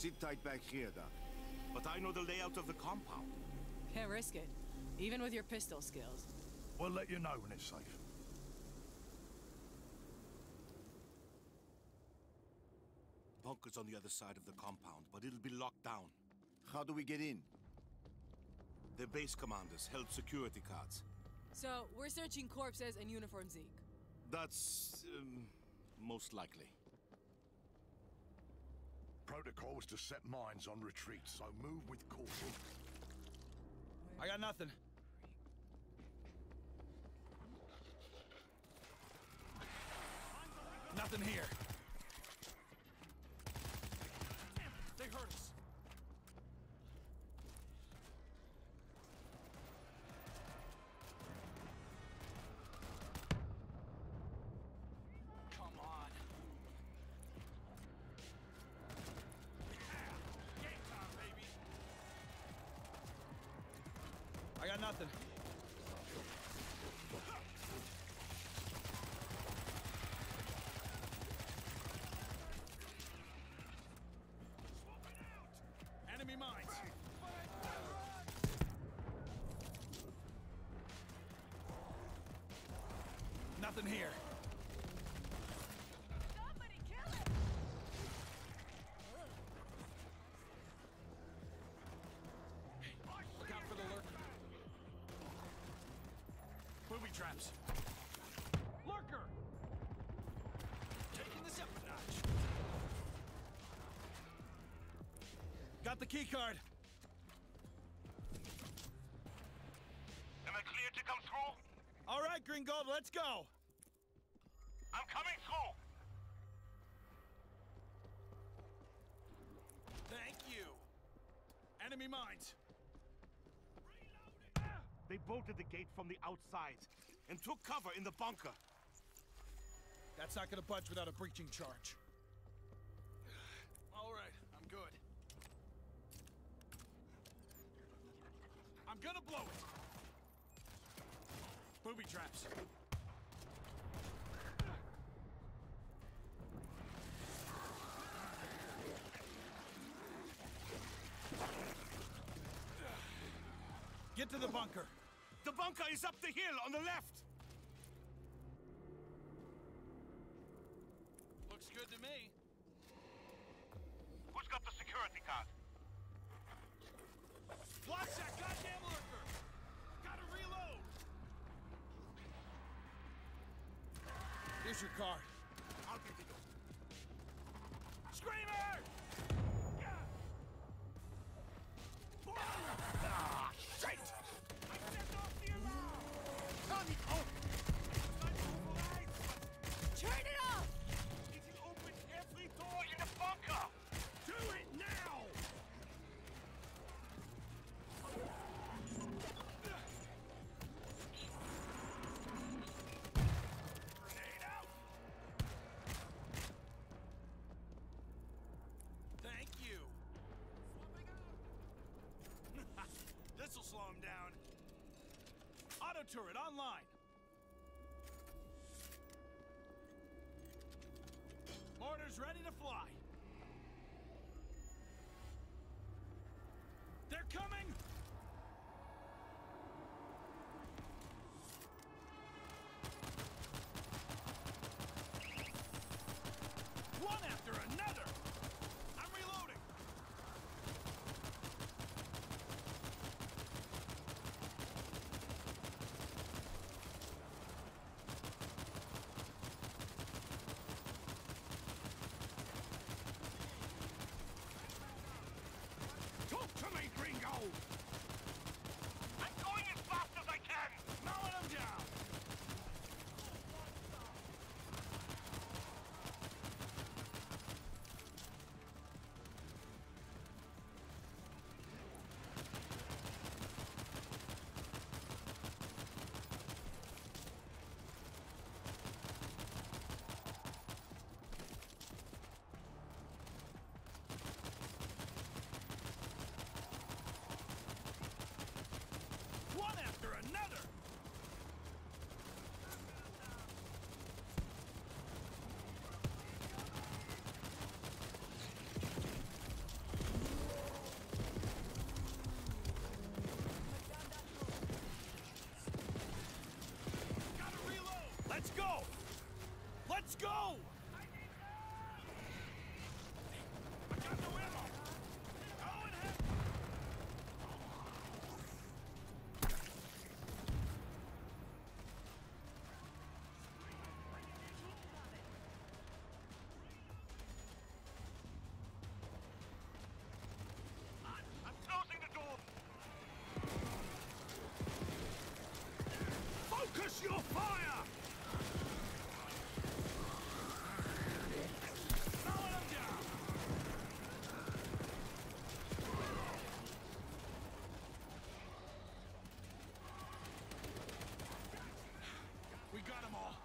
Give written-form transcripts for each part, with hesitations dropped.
Sit tight back here, Doc. But I know the layout of the compound. Can't risk it, even with your pistol skills. We'll let you know when it's safe. Bunker's on the other side of the compound, but it'll be locked down. How do we get in? The base commanders held security cards. So, we're searching corpses and uniform Zeke. That's, most likely. Protocol was to set mines on retreat, so move with caution. I got nothing. Nothing here. Damn it, they hurt us. Come on. Game time, baby. I got nothing. Enemy mines! Nothing here. Somebody kill him! Look out for the lurker. Booby traps. Lurker! Taking this up a notch. Got the key card. Am I clear to come through? All right, Gringold, let's go. I'm coming through! Thank you. Enemy mines. They bolted the gate from the outside and took cover in the bunker. That's not gonna budge without a breaching charge. All right, I'm good. I'm gonna blow it! Booby traps. Get to the bunker. The bunker is up the hill on the left! Looks good to me. Who's got the security card? Watch that goddamn lurker! Gotta reload! Here's your card. I'll get it. Screamer! Ah, shit! I set off the alarm! Tommy, Turn it off! It'll open every door in the bunker! Do it now! Grenade out! Thank you. This'll slow him down. Auto turret online. Mortars ready to fly. They're coming! One after another! I'm reloading! Let's go! Let's go! I got no ammo! Go and have... I'm closing the door! Focus your fire! Mowing them down! We got them all.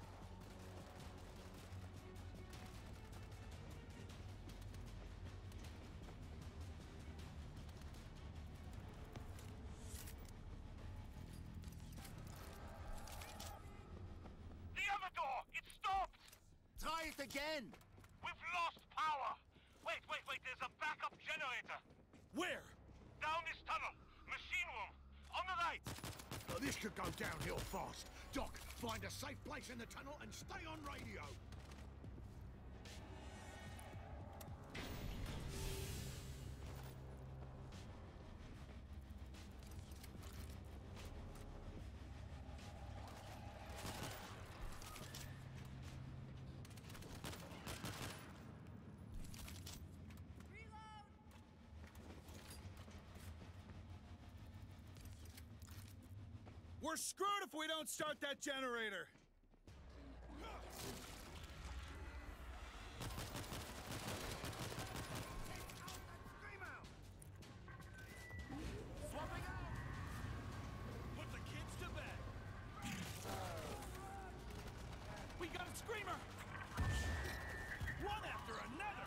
The other door! It stopped! Try it again! We've lost power! Wait, there's a backup generator! Where? Down this tunnel! Machine room! On the right! Oh, this could go downhill fast. Doc, find a safe place in the tunnel and stay on radio. We're screwed if we don't start that generator! Put the kids to bed! We got a screamer! One after another!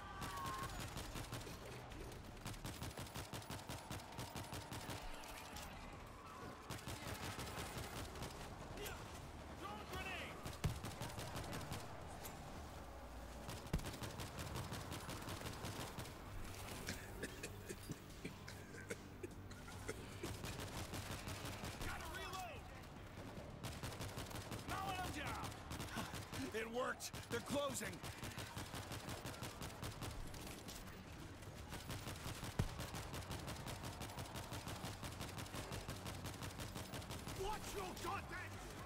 Throw a grenade! Gotta reload! Mowing them down! It worked! They're closing! Watch your goddamn...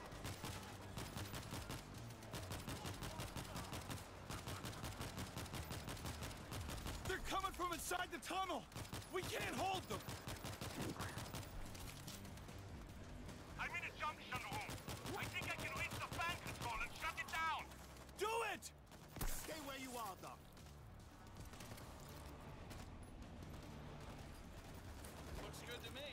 They're coming from inside the tunnel! We can't hold them! I'm in a junction room. I think I can reach the fan control and shut it down! Do it! Stay where you are, Doc. Looks good to me.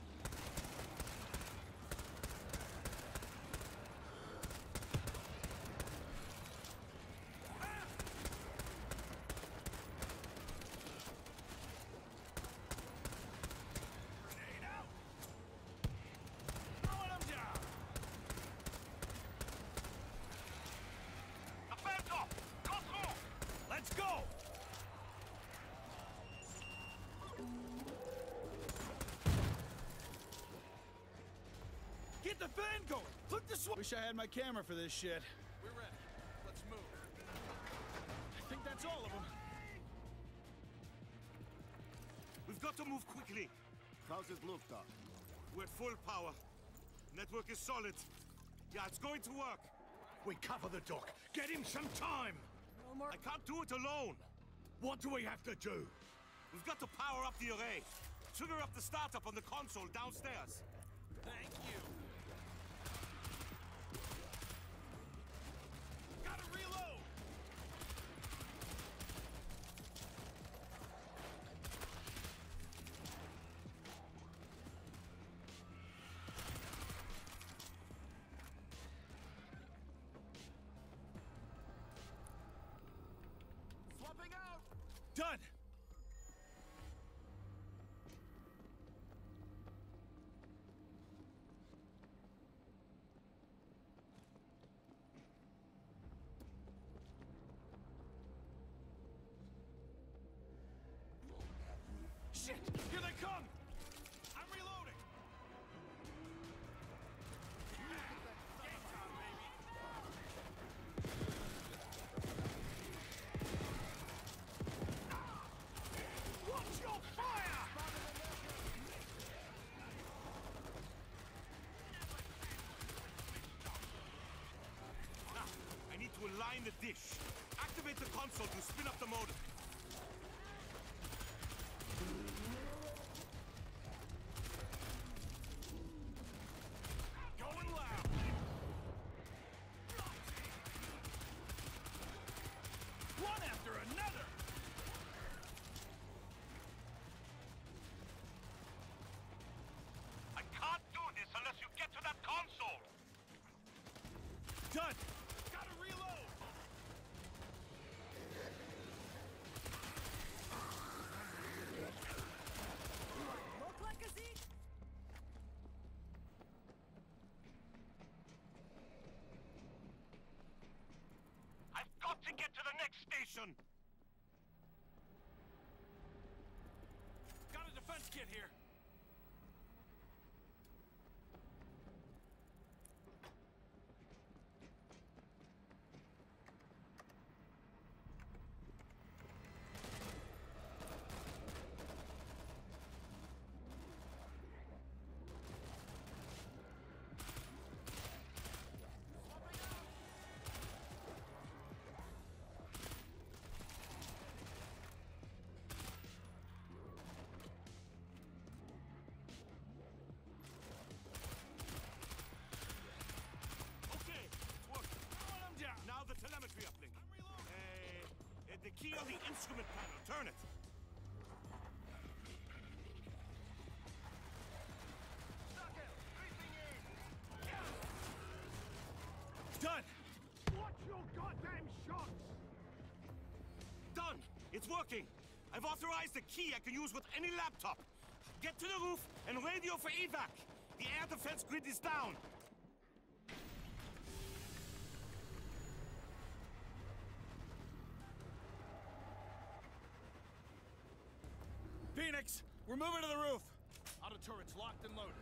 Grenade out! Mowing them down! The fan's off! Go through! Let's go! Get the fan going! Put the Wish I had my camera for this shit. We're ready. Let's move. I think that's all of them. We've got to move quickly. How's it look, Doc? We're at full power. Network is solid. Yeah, it's going to work. We cover the doc. Get him some time. No more. I can't do it alone. What do we have to do? We've got to power up the array. Trigger up the startup on the console downstairs. Thank you. Gotta reload! Swapping out! Done! Shit! Here they come! I'm reloading! Game time, baby! dish. Activate the console to spin up the modem. Going loud. One after another. I can't do this unless you get to that console. Done! Gotta reload. Look like a Zeke? I've got to get to the next station. Got a defense kit here. Okay, it's working. I'm down. Now the telemetry uplink. The key on the instrument panel. Turn it. Done! Watch your goddamn shots! Done! It's working! I've authorized a key I can use with any laptop. Get to the roof and radio for evac. The air defense grid is down. Phoenix, we're moving to the roof. Auto turrets locked and loaded.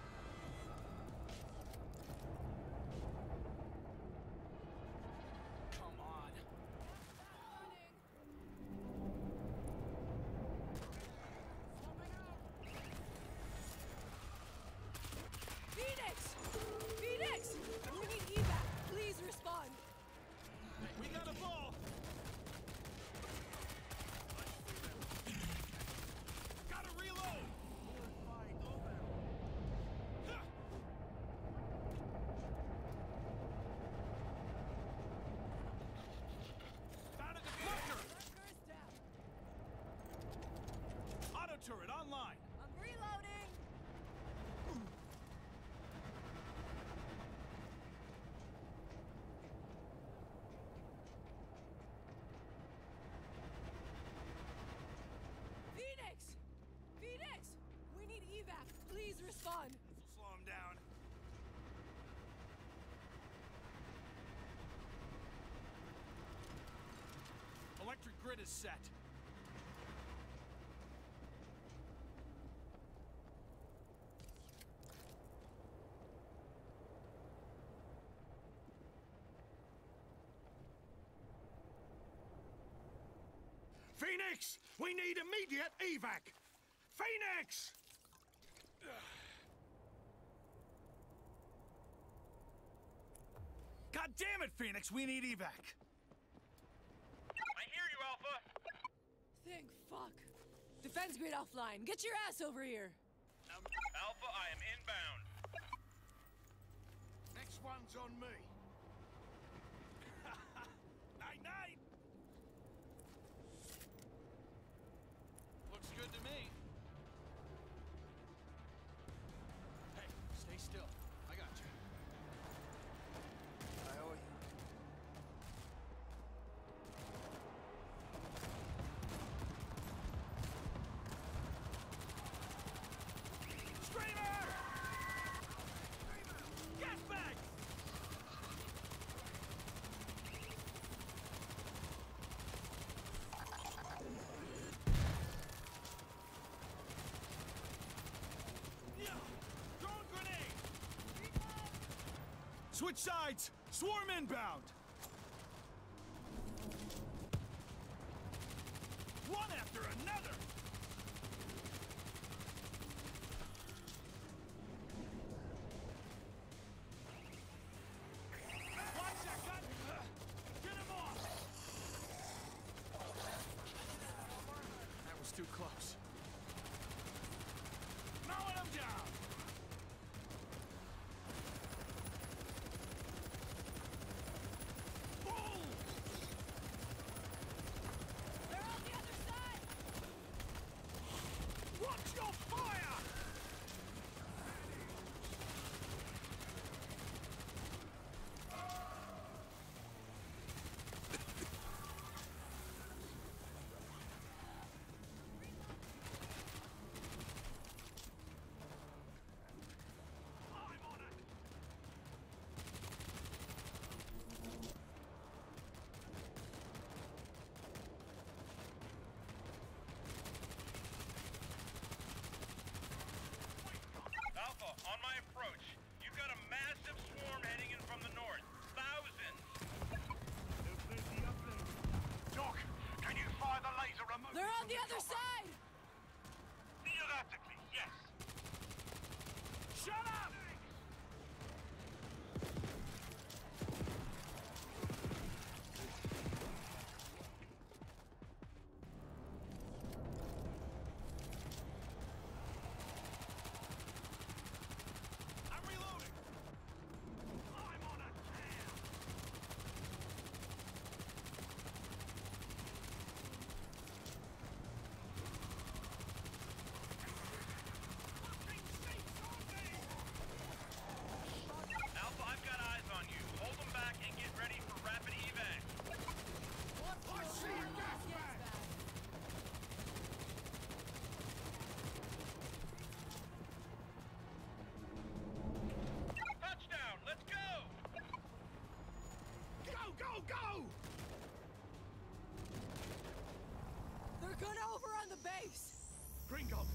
Come on. Phoenix! Phoenix! We need evac. Please respond. We got a ball. Gotta reload. Huh. Found a deflector. Marker's down. Auto turret online. I'm reloading. Phoenix! Phoenix! We need evac. Please respond. This'll slow him down. Electric grid is set. Phoenix! We need immediate evac! Phoenix! God damn it, Phoenix! We need evac. I hear you, Alpha. Thank fuck. Defense grid offline. Get your ass over here. Alpha, I am inbound. Next one's on me. Night-night! Looks good to me. Hey, stay still. I got you. I owe you. Screamer! Gas bag! Yeah! Drone grenade! Switch sides! Swarm inbound! One after another! Watch that gun! Get him off! Gringo!